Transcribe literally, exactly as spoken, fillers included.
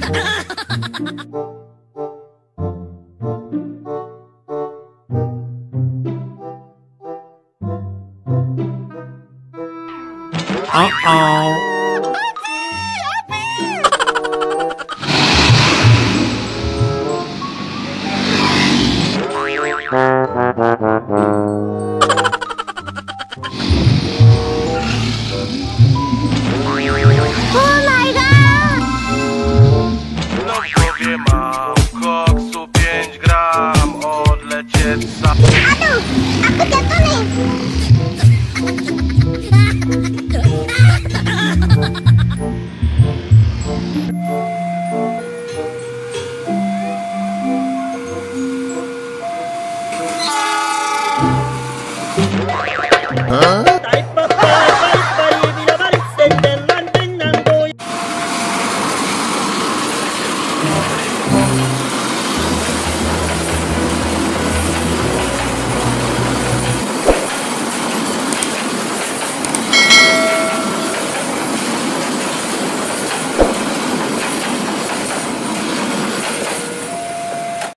Uh-oh. Oh my god! No w głowie mam koksu pięć gram. Odlecieć za... Aduh, aku jatuh nih. Huh?